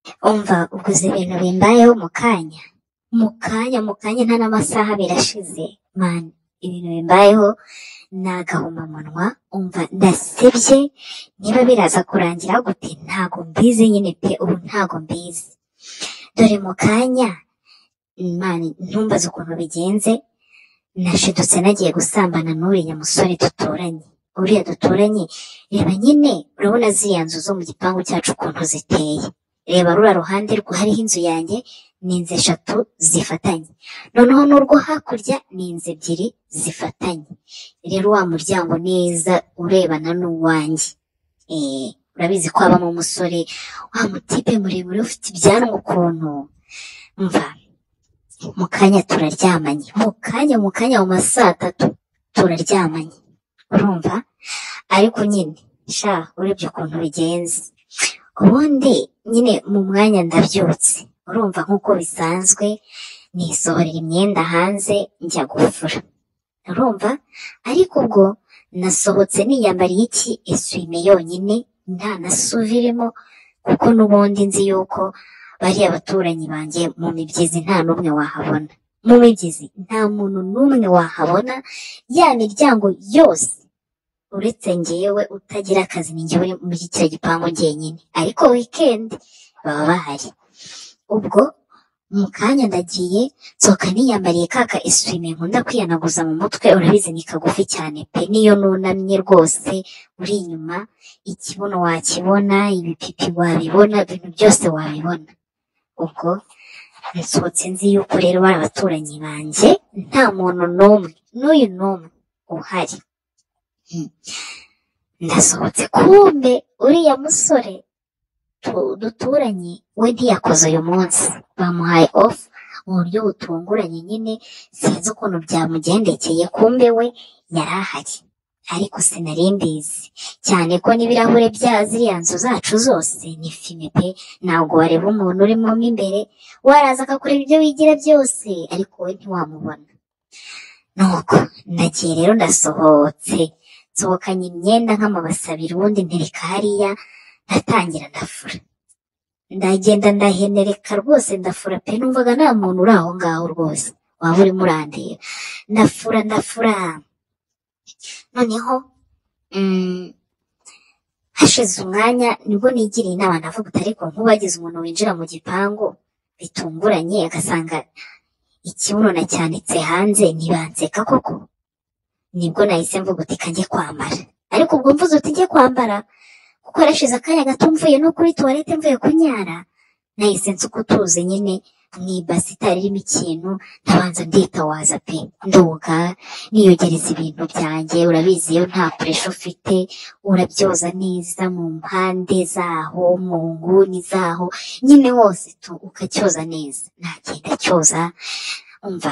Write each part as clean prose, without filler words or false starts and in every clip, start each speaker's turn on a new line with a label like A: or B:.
A: umva uguze ibintu bimbayeho mu kanya nta n'amasaha birashize mani, ibintu bimbayeho ni agahomamunwa. Umva ndasebye, niba biraza kurangira gute ntago mbizi nyine pe, ubu ntago mbizi. Dore mu kanya mani, ntumbaze ukuntu bigenze, nashidutse nagiye gusambana n'uriya musore duturanye. Reba nyine, urabona ziriya nzu zo mu gipangu cyacu ukuntu ziteye, reba rura ruhande hariho inzu yanjye, ni inzu 3 zifatanye, noneho n'urwo hakurya ni inzu 2 zifatanye. Rero wa muryango neza urebana n'uwanjye. Urabizi ko habamo umusore wa mutipe muremure ufite ibyanwa ukuntu. Mva mu kanya turaryamanye, mu kanya mu masaa 3 turaryamanye, urumva. Ariko nyine sha urebye ukuntu bigenze, ubundi nyine mu mwanya ndabyutse, urumva nk'uko bisanzwe nisohorera imyenda hanze njya gufura, urumva. Ariko ubwo nasohotse niyambariye eswime yonyine, nta na suvirimo, kuko n'ubundi nzi yuko bariya abaturanyi banjye mu mibyizi nta n'umwe wahabona, mu mibyizi nta muntu n'umwe wahabona, ya miryango yose uretse njyewe utagira akazi, ni njyewe muri kiriya gipangu njyenyine, ariko weekend baba bahari. Ubwo mu kanya ndagiye nsohoka niyambariye kaka eswime nkunda kwiyanaguza mu mutwe, urabizi ni kagufi cyane pe, niyo nunamye rwose uri inyuma ikibuno wakibona, ibipipi wabibona, ibintu byose wabibona. Ubwo nsohotse nzi yuko rero bari abaturanyi banjye nta muntu n'uyu n'umwe uhari. Ndasohotse, kumbe uriya musore duturanye we ntiyakoze uyu munsi, bamuhaye off mu buryo butunguranye nyine, sinzi ukuntu byamugendekeye. Kumbe we yari ahari, ariko sinari mbizi cyane ko n'ibirahure bya ziriya nzu zacu zose ni fime pe, ntabwo wareba umuntu urimo imbere, waraza akakureba ibyo wigira byose, ariko we ntiwamubona. Nuko ndagiye rero, ndasohotse nsohokanye imyenda nk'amabasi 2, ubundi ntereka hariya, ndatangira ndafura, ndagenda ndahenereka rwose, ndafura pe, numvaga nta muntu uri aho ngaho rwose waba urimo urandeba. ndafura noneho hashize umwanya nibwo nigiriye inama, ndavuga uti ariko nk'ubagize umuntu winjira mu gipangu bitunguranye agasanga ikibuno nacyanitse hanze, ntibanseka koko? Nibwo nahise mvuga uti kanjye kwambara. Ariko ubwo mvuze uti njye kwambara, kuko yarashize akanya gato mvuye no kuri toilette mvuye kunyara, nahise nsuka utuzi nyine mw'ibasi itari irimo ikintu, ndabanza nditawaza pe, ndoga niyogereza ibintu byanjye. Urabizi iyo nta pressure ufite urabyoza neza mu mpande zaho, mu nguni zaho, nyine hose ukacyoza neza. Nagenda cyoza, umva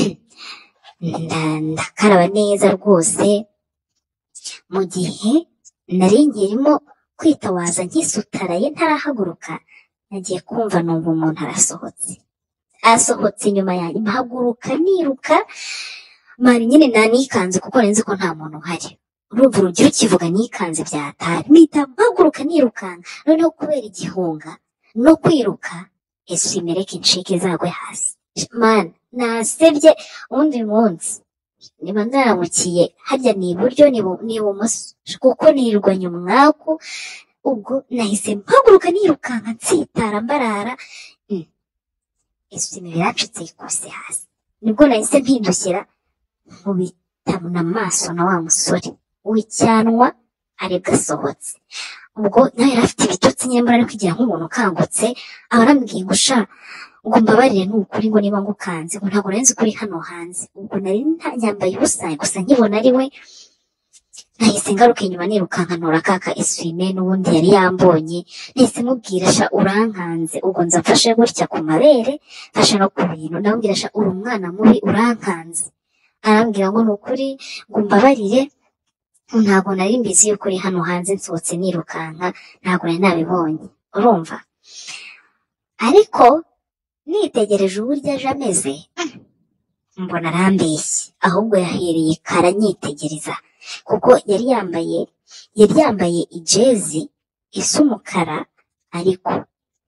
A: ndakaraba neza rwose. Mu gihe nari ngirimo kwitawaza nkisutaraye ntarahaguruka, nagiye kumva numva umuntu asohotse inyuma yanjye, mpaguruka niruka mari nyine nanikanze kuko nzi ko nta muntu uhari. Urumva urugero ukivuga nikanze byatari, mpita mpaguruka nirukanka. Noneho kubera igihunga no kwiruka, eswime reka incike zagwe hasi man, nasebye. Undi munsi niba ndaramukiye harya ni iburyo ni ibumoso, kuko nirwanya umwaku. Ubwo nahise mpaguruka nirukanka nsitara mbarara, eswime biracitse ikose hasi. Nibwo nahise mpindukira nkubitana amaso na wa musore w'icyanwa arebwa asohotse. Ubwo nawe yari afite ibitotsi nyine, mbona ari kugira nk'umuntu ukangutse, aba arambwiye ngo sha ngo mbabarire ni ukuri ngo niba ngukanze ngo ntabwo nari nzi ko uri hano hanze. Ubwo nari nyambaye ubusa gusa nkibona ari we, nahise ngaruka inyuma nirukanka ntora kaka eswime, n'ubundi yari yambonye. Nahise mubwira sha urankanze. Ubwo nza mfashe gutya ku mabere, mfashe no ku bintu, ndamubwira sha uri umwana mubi urankanze. Arambwira ngo ni ukuri ngo mbabarire, ntabwo nari mbizi yuko uri hano hanze, nsohotse nirukanka ntabwo nari nabibonye, urumva. Ariko nitegereje uburyo aje ameze, mbona arambeshye, ahubwo yahereye kare anyitegereza, kuko yari yambaye ijezi isa umukara, ariko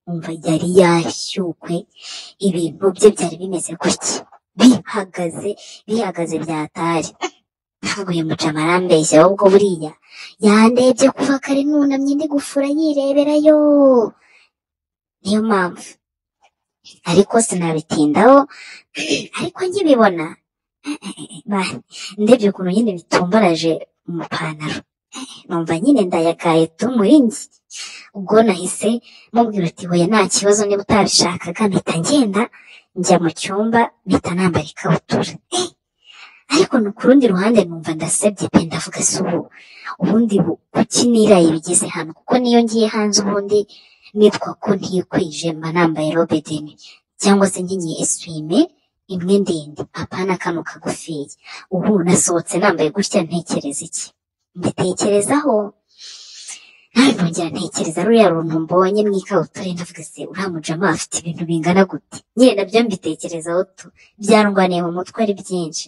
A: umva yari yashyukwe, ibintu bye byari bimeze gutya, bihagaze byatari. Ntabwo uyu mujama arambeshya, ahubwo buriya yandebye kuva kare nunamye ndi gufura yireberayo, niyo mpamvu. Ariko sinabitindaho, ariko nkibibona ndebye ukuntu nyine bitumbaraje umupantaro, numva nyine ndayagaye tu muri njye. Ubwo nahise mubwira uti hoya nta kibazo, niba utabishakaga mpita ngenda njya mu cyumba mpita nambara ikabutura. Ariko no ku rundi ruhande numva ndasebye pe, ndavuga se ubundi kuki niraye bigeze hano, kuko niyo ngiye hanze ubundi nitwa ko ntikwije mba nambaye robe deni cyangwa se nkenyeye eswime imwe ndende, apana kano kagufiya. Ubu nasohotse nambaye gutya, ntekereza iki? Mbitekerezaho nawe nongera ntekereza ruriya runtu mbonye mu ikabutura, ndavuga se uriya mujama afite ibintu bingana gute? Nyine nabyo mbitekerezaho tu, byarwaniye mu mutwe ari byinshi.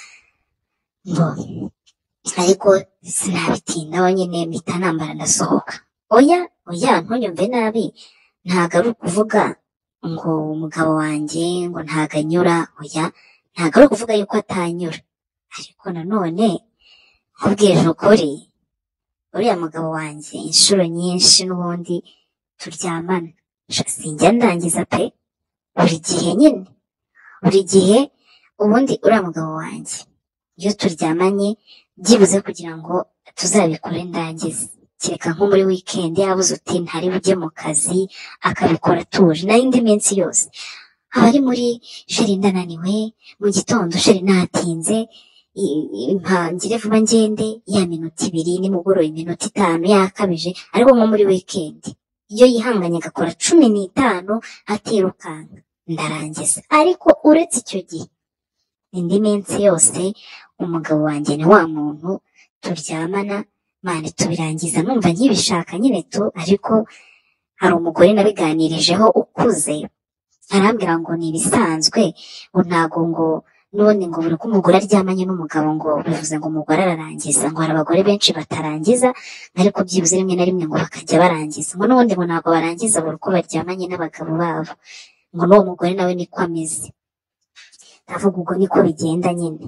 A: Ariko sinabitindaho nyine mpita nambara ndasohoka. Oya ntunyumve nabi, ntago ari ukuvuga ngo umugabo wanjye ngo ntago anyura, oya ntago ari ukuvuga yuko atanyura, ariko nanone nkubwije ukuri, uriya mugabo wanjye inshuro nyinshi n'ubundi turyamana sinjya ndangiza pe, buri gihe ubundi uriya mugabo wanjye iyo turyamanye byibuze kugira ngo tuzabikore ndangize, kereka nko muri weekend yabuze uti ntari bujye mu kazi akabikora atuje, nayo indi minsi yose aba ari muri sheri ndananiwe, mu gitondo sheri natinze, impangire vuba ngende, ya minota 2 nimugoroba iminota 5 yakabije. Ariko nko muri weekend iyo yihanganye agakora 15 atirukanka ndarangiza. Ariko uretse icyo gihe indi minsi yose umugabo wanjye ni wa muntu turyamana mane tubirangiza numva nkibishaka nyine tu. Ariko hari umugore nabiganirijeho ukuze arambwira ngo ni ibisanzwe, ntago ngo none ngo buri ko umugore aryamanye n'umugabo ngo bivuze ngo umugore ararangiza, ngo hari abagore benshi batarangiza, ariko byibuze rimwe na rimwe ngo bakajya barangiza, ngo n'ubundi ngo ntago barangiza buri ko baryamanye n'abagabo babo, ngo n'uwo mugore nawe niko ameze. Ndavuga ubwo niko bigenda nyine.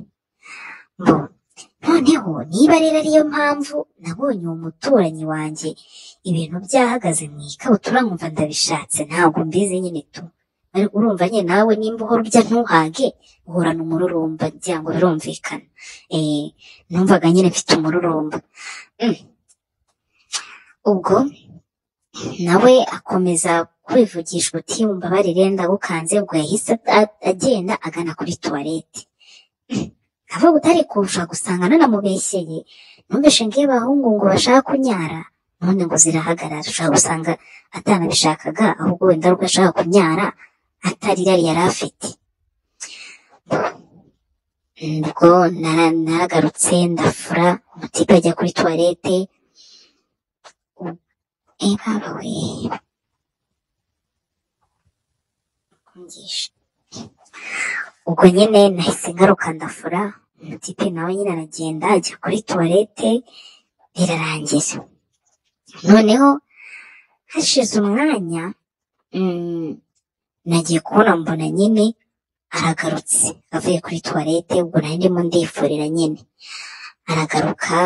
A: Noneho niba rero ariyo mpamvu nabonye uwo muturanyi wanjye ibintu byahagaze mu ikabutura nkumva ndabishatse, ntabwo mbizi nyine tu. Urumva nyine nawe nimba uhora urya ntuhage uhorana umururumba, ngira ngo birumvikana. Numvaga nyine mfite umururumba. Ubwo nawe akomeza kwivugisha uti umbabarire ndagukanze, ubwo yahise agenda agana kuri tuwarete. Avuga utari kurusha gusanga nanamubeshyeye, numvise ngiye bahungu ngo bashaka kunyara, none ngo zirahagarara, ushaka gusanga atanabishakaga, ahubwo wenda ari ashaka kunyara atari yari afite. Ubwo naragarutse ndafura, umutipe ajya kuri tuwarete. Babawe ubwo nyine nahise ngaruka ndafura, umutipe nawe nyine aragenda ajya kuri tuwarete birarangira. Noneho hashize umwanya nagiye kubona mbona nyine aragarutse avuye kuri tuwarete, ubwo nari ndimo ndifurira nyine aragaruka.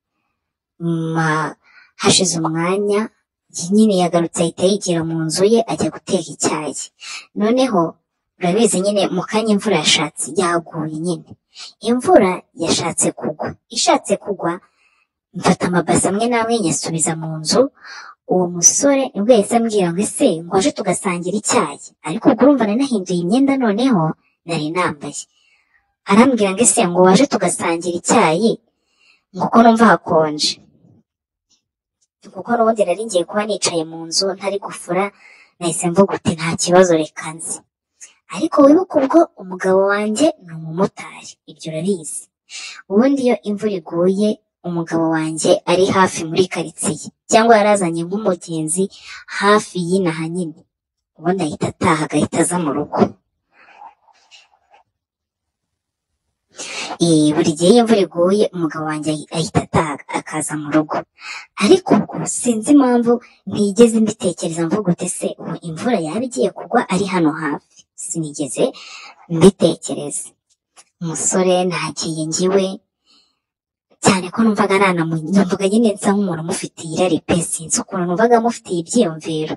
A: Hashize umwanya nyine yagarutse ahita yigira mu nzu ye ajya guteka icyayi. Noneho urabizi nyine mu kanya imvura yashatse yaguye, nyine imvura yashatse kugwa, ishatse kugwa mfata amabase amwe namwe nyasubiza mu nzu. Uwo musore nibwo yahise ambwira ngo ese ngo aje tugasangira icyayi, ariko ubwo urumva nari nahinduye imyenda noneho nari nambaye. Arambwira ngo ese ngo waje tugasangira icyayi ngo ko numva hakonje, kuko n'ubundi nari ngiye kuba nicaye mu nzu ntari gufura. Nahise mvuga uti nta kibazo reka nzi, ariko wibuke ubwo umugabo wanjye ni umumotari, ibyo urabizi. Ubundi iyo imvura iguye umugabo wanjye ari hafi muri karitsiye cyangwa yarazanye nk'umugenzi hafi y'inaha nyine, ubundi ahita ataha agahita aza mu rugo. buri gihe iyo imvura iguye umugabo wanjye ahita ataha akaza mu rugo, ariko ubwo sinzi impamvu ntigeze mbitekereza mvuga uti se ubu imvura yaba igiye kugwa ari hano hafi, sinigeze mbitekereza. Umusore nagiye ngiwe cyane ko numvaga numvaga nyine nsa nk'umuntu umufitiye irari pe, sinzi ukuntu numvaga mufitiye ibyiyumviro.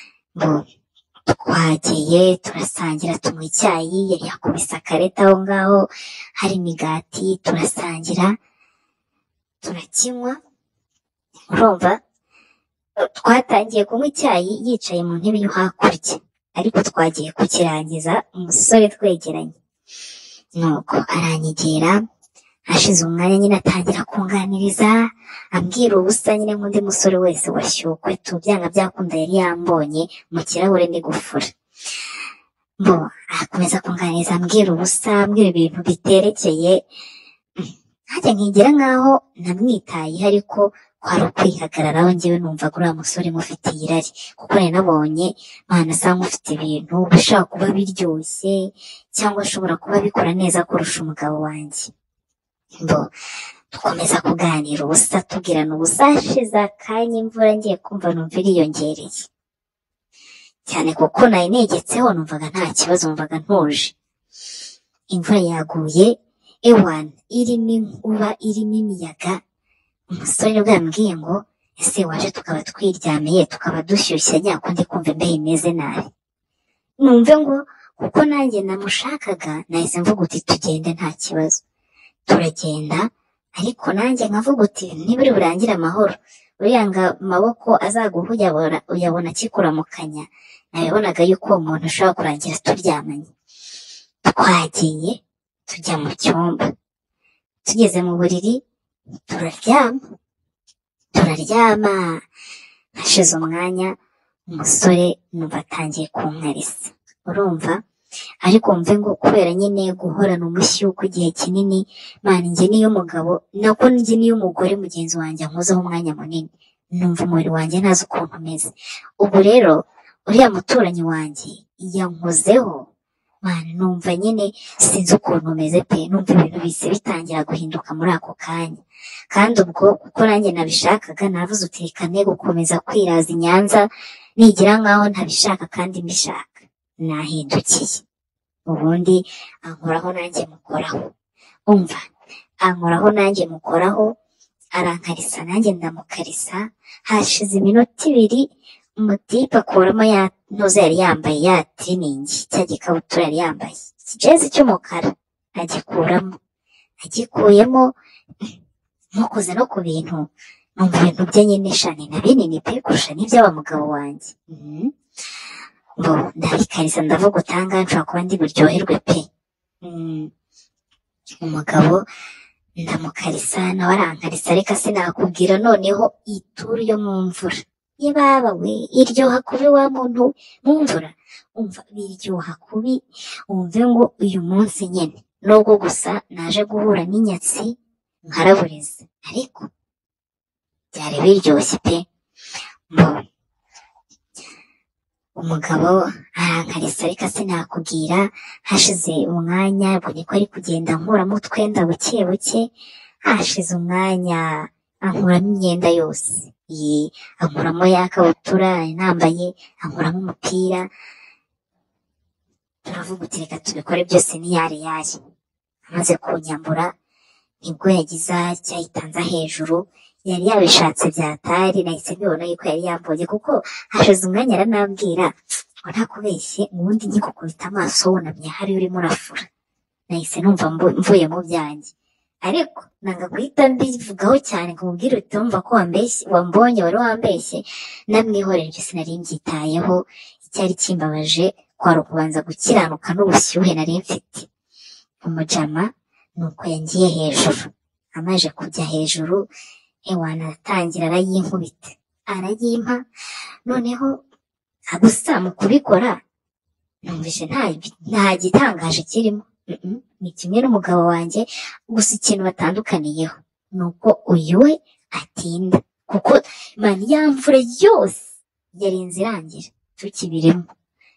A: Twagiye turasangira tunywa icyayi, yari yakubise akareta aho ngaho hari imigati, turasangira turakinywa. Urumva twatangiye kunywa icyayi yicaye mu ntebe yo hakurya, ariko twagiye kukirangiza umusore twegeranye, nuko aranyegera. Hashize umwanya nyine atangira kunganiriza ambwira ubusa nyine nk'undi musore wese washyukwe byanga byakunda yari yambonye mu kirahure ndi gufura. Akomeza kunganiriza ambwira ubusa, ambwira ibintu biterekeye, hajya nkigira nkaho namwitayeho, ariko kwari ukwihagararaho njyewe numvaga uriya musore mufitiye irari, kuko nari nabonye asa nk'ufite ibintu bishobora kuba biryoshye cyangwa ashobora kuba bikora neza kurusha umugabo wanjye. Dukomeza kuganira ubusa, tubwirana ubusa. Hashize akanya imvura ngiye kumva numva iriyongereye cyane, kuko nari negetseho numvaga nta kibazo, numvaga ntuje. Imvura yaguye ewana, irimo inkuba, irimo imiyaga. Umusore nibwo yambwiye ngo ese waje tukaba twiryamiye tukaba dushyushye, nyako ndi kumva imbeho imeze nabi. Numve ngo kuko nanjye namushakaga, nahise mvuga uti tugende nta kibazo. Turagenda, ariko nanjye nkavuga uti ntiburi burangire amahoro, uriya amaboko azaguha uyabona akikuramukanya. Nabibonaga yuko uwo muntu ashobora kurangira turyamanye. Twagiye tujya mu cyumba, tugeze mu buriri turaryama. Hashize umwanya umusore numva atangiye kunkarisa, urumva, ariko mve ngo kubera nyine guhorana umushyuko igihe kinini, njye niyo umugabo nako njye niyo umugore mugenzi wanjye ankozeho umwanya munini, numva umubiri wanjye ntazi ukuntu umeze. Ubu rero uriya muturanyi wanjye yankozeho, numva nyine sinzi ukuntu umeze pe, numva ibintu bise bitangira guhinduka muri ako kanya. Kandi ubwo kuko nanjye nabishakaga, navuze uti reka ne gukomeza kwiraza i Nyanza nigira nkaho ntabishaka kandi mbishaka. Nahindukiye, ubundi ankoraho nanjye mukoraho. Ankoraho nanjye mukoraho, arankarisa nanjye ndamukarisa. Hashize iminota 2 umutipe akuramo ya ntuza yari yambaye, ya tiriningi, cya gikabutura yari yambaye, ikijezi cy'umukara agikuramo. Agikuyemo ntukoze no ku bintu, numva ibintu bye nyine shani na binini pe kurusha n'iby'aba mugabo wanjye. Ndabikarisa ndavuga utanga nshobora kuba ndi buryoherwe pe. Umugabo ndamukarisa nawe arankarisa, reka sinakubwira noneho ituru yo mu mvura. Yebaba we, iryoha kubi wa muntu mu mvura, umva biryoha kubi. Umve ngo uyu munsi nyine nubwo gusa naje guhura n'inyatsi nkaraburiza, ariko byari biryoshye pe. Umugabo arankarisa, reka sinakubwira. Hashize umwanya ubwo niko ari kugenda ankuramo utwenda buke buke. Hashize umwanya ankuramo imyenda yose, ankuramo ya kabutura nambaye, ankuramo umupira. Turavuga uti reka tubikore byose niyari. Amaze kunyambura nibwo yagize cyayitanza hejuru, yari yabishatse byatari. Nahise mbibona yuko yari yambonye, kuko hashize umwanya aranambwira ngo ntakubeshye ubundi ngikukubita amaso wunamye hari urimo urafura. Nahise numva mvuye mu byanjye, ariko nanga guhita mbivugaho cyane ngo mubwire uti wumva ko wambonye wari wambeshye. Namwihorera, ibyo sinari mbyitayeho. Icyari kimbabaje kwari ukubanza gukiranuka n'ubushyuhe nari mfite. Umujama nuko yangiye hejuru, amaje kujya hejuru ewana aratangira arayinkubita, arayimpa. Noneho gusa mu kubikora numvise nta gitangaje kirimo. Ni kimwe n'umugabo wanjye, gusa ikintu batandukaniyeho ni uko uyu we atinda, kuko ya mvura yose yarinze irangira tukibirimo.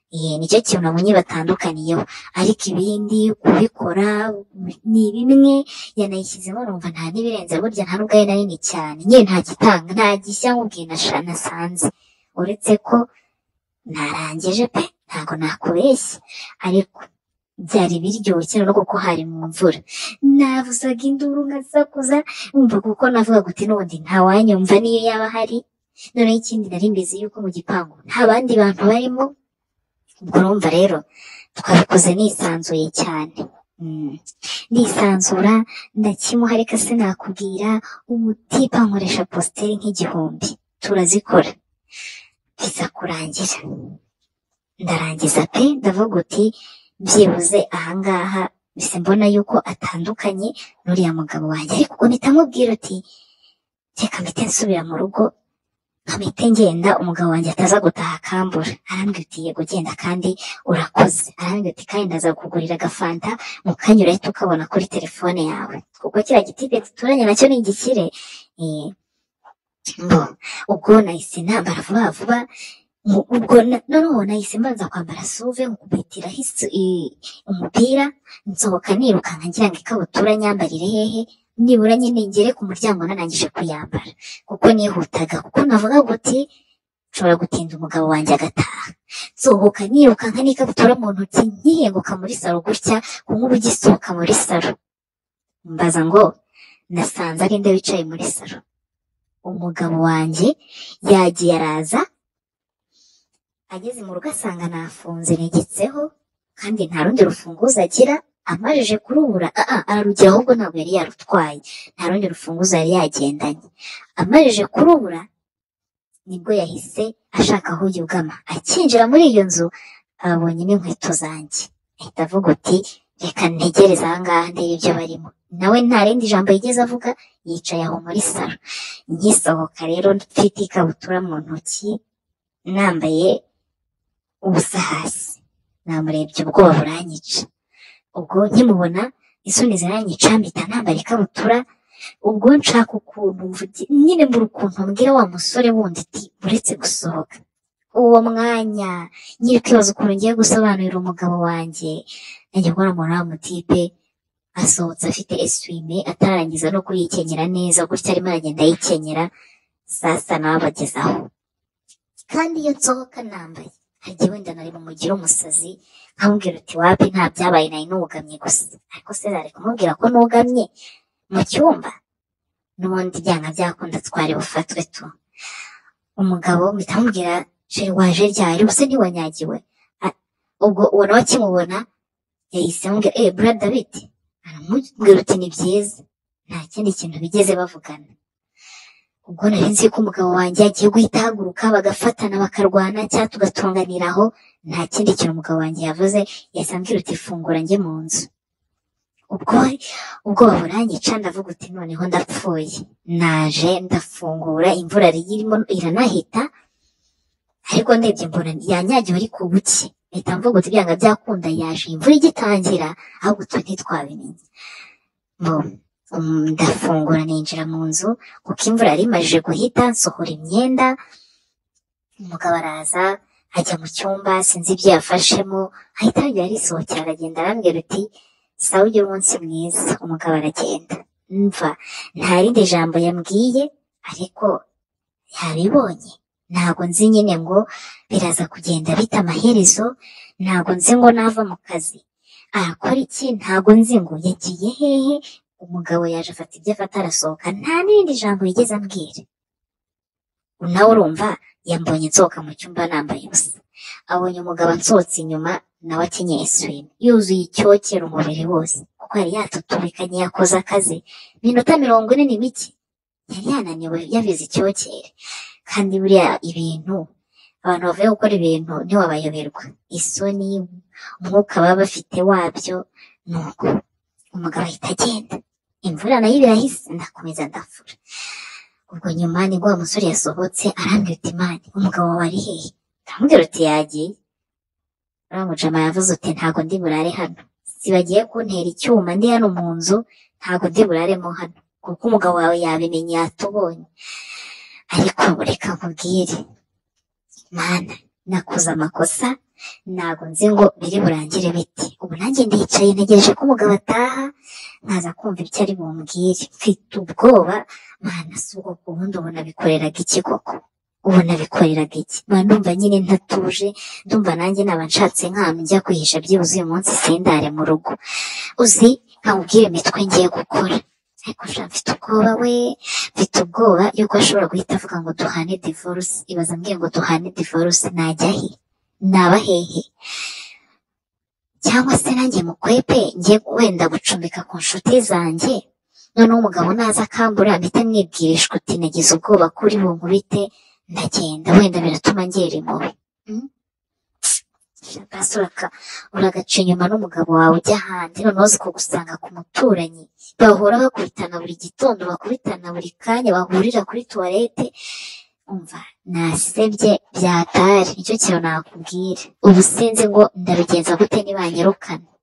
A: nicyo kintu nabonye batandukaniyeho, ariko ibindi kubikora ni bimwe. Yanayishyizemo numva nta n'ibirenze, burya nta nubwo ari na nini cyane, nyine nta gitanga, nta gishya nkubwiye nasanze, uretse ko narangije pe, ntabwo nakubeshya, ariko byari biryoshye no kuko hari mu mvura, navuzaga induru nkasakuza umva, kuko navuga guti n'ubundi ntawanyumva niyo yaba hari. Noneho ikindi nari mbizi yuko mu gipangu nta bandi bantu barimo, ubwo urumva rero twabikoze nisanzuye cyane. Ndisanzura ndakimuha, reka sinakubwira, umutipa nkoresha positeri nk'igihumbi turazikora, biza kurangira ndarangiza pe, ndavuga uti byibuze ahangaha bise mbona yuko atandukanye n'uriya mugabo wanjye, ariko ubwo mpita mubwira uti reka mpite nsubira mu rugo nkamite ngenda, umugabo wanjye ataza gutaha akambura. Arambwira uti yego genda kandi urakoze, arambwira uti kandi ndaza kukugurira agafanta mu kanya urahita ukabona kuri telefone yawe, kuko kiriya gitipe duturanye nacyo ni igikire. Ubwo nahise nambara vuba vuba, ubwo noneho nahise mbanza kwambara suve nkubitira umupira, nsohoka nirukanka ngira ngo ikabutura nyambarire hehe, nibura nyine ngere ku muryango nanangije kuyambara, kuko nihutaga, kuko navuga guti nshobora gutinda umugabo wanjye agataha. Nsohoka nirukanka n'ikabutura mu ntoki, nkihenguka muri saro gutya, nk'ubu ugisohoka muri saro mbaza ngo nasanze ari nde wicaye muri saro. Umugabo wanjye yagiye araza, ageze mu rugo asanga nafunze negetseho, kandi nta rundi rufunguzo agira. Amajije kurubura ararugira, ahubwo ntabwo yari yarutwaye, nta rundi rufunguzo yari yagendanye. Amajije kurubura nibwo yahise ashaka aho yugama, akinjira muri iyo nzu abonyemo inkweto zanjye, ahita avuga uti reka ntegereze ahangaha ndebe ibyo barimo. Nawe nta rindi jambo yigeze avuga, yicaye aho muri saro. Ngisohoka rero mfite ikabutura mu ntoki, nambaye ubusa hasi, namurebye ubwoba buranyica. Ubwo nkimubona isoni ziranyica, mpita nambara ikabutura. Ubwo nshaka ukuntu nyine mbura ukuntu mbwira wa musore wundi ati uretse gusohoka. Uwo mwanya nyiri kwibaza ukuntu ngiye gusobanurira umugabo wanjye, nanjye mbona umuntu wa mutipe asohotse afite eswime, atarangiza no kuyikenyera neza, gutya arimo aragenda ayikenyera. Sasa nawe abagezaho, kandi iyo nsohoka nambaye hagiye wenda nari bumugire umusazi, nkamubwira uti wapi nta byabaye, nari nugamye gusa. Ariko se nari kumubwira ko nugamye mu cyumba, n'ubundi byanga byakunda twari bufatwe tu. Umugabo mpita mubwira sheri waje ryari, ubuse ntiwanyagiwe? Ubwo uwo nawe akimubona yahise amubwira bura David, aramubwira uti ni byiza, nta kindi kintu bigeze bavugana. Ubwo nari nzi ko umugabo wanjye agiye guhita ahaguruka bagafatana bakarwana, cyangwa tugatunganiraho. Nta kindi kintu umugabo wanjye yavuze, yahise ambwira uti fungura njye mu nzu. Ubwoba buranyica, ndavuga uti noneho ndapfuye. Naje ndafungura, imvura irimo iranahita, ariko ndebye mbona yanyagiwe ari ku buki, mpita mvuga uti byanga byakunda yaje imvura igitangira, ahubwo twe ntitwabimenye. Ndafungura ninjira mu nzu, kuko imvura yari imajije guhita. Nsohora imyenda, umugabo araza ajya mu cyumba, sinzi ibyo yafashemo, ahita yongera arisohokera aragenda, arambwira uti sawa ugire umunsi mwiza. Umugabo aragenda, mva nta rindi jambo yambwiye, ariko yabibonye. Ntabwo nzi nyine ngo biraza kugenda bita amaherezo, ntabwo nzi ngo nava mu kazi arakora iki, ntabwo nzi ngo yagiye hehe. Umugabo yaje afata ibyo afata arasohoka, nta n'irindi jambo yigeze ambwira. Nawe urumva yambonye nsohoka mu cyumba nambaye ubusa, abonye umugabo nsohotse inyuma nawe akenyeye eswime, yuzuye icyokere umubiri wose, kuko yari yatutubikanye yakoze akazi minota 40 ni mike, yari yananiwe yabize icyokere. Kandi buriya ibintu abantu bavuye gukora ibintu ntiwabayoberwa, isoni umwuka baba bafite wabyo. Nuko umugabo ahita agenda, imvura nayo birahise, ndakomeza ndafura. Ubwo nyuma nibwo wa musore yasohotse, arambwira uti mani umugabo wawe ari hehe? Ndamubwira uti yagiye. uriya mujama yavuze uti ntago ndi burare hano, si bagiye kuntera icyuma ndi hano mu nzu, ntago ndi buraremo hano, kuko umugabo wawe yabimenye yatubonye. Ariko reka nkubwire mana, nakoze amakosa, ntago nzi ngo biri burangire biti. Ubu nanjye ndicaye ntegereje ko umugabo ataha nkaza kumva ibyo ari bumbwire, mfite ubwoba mana si ubwo ubundi ubona bikoreraga iki koko, ubona bikoreraga iki? Mba ndumva nyine ntatuje, ndumva nanjye naba nshatse nk'ahantu njya kwihisha byibuze uyu munsi sindare mu rugo, uzi nkawubwire imitwe ngiye gukora. Ariko sha mfite ubwoba we, mfite ubwoba yuko ashobora guhita avuga ngo duhane divorce. Ibaza mbwiye ngo duhane divorce, najya he? Naba hehe? Cyangwa se nanjye mukwepe njye wenda gucumbika ku nshuti zanjye, noneho umugabo naza akambura mpite mwibwirishwa uti nagize ubwoba kuri bunkubite ndagenda, wenda biratuma ngera impuhwe. Basi uragaca inyuma n'umugabo wawe ujya ahandi, noneho uzi kugusanga ku muturanyi bahora bakubitana buri gitondo, bakubitana buri kanya, bahurira kuri tuwarete. Umva nasebye byatari, nicyo kintu nakubwira. Ubu sinzi ngo ndabigenza gute nibanyirukana.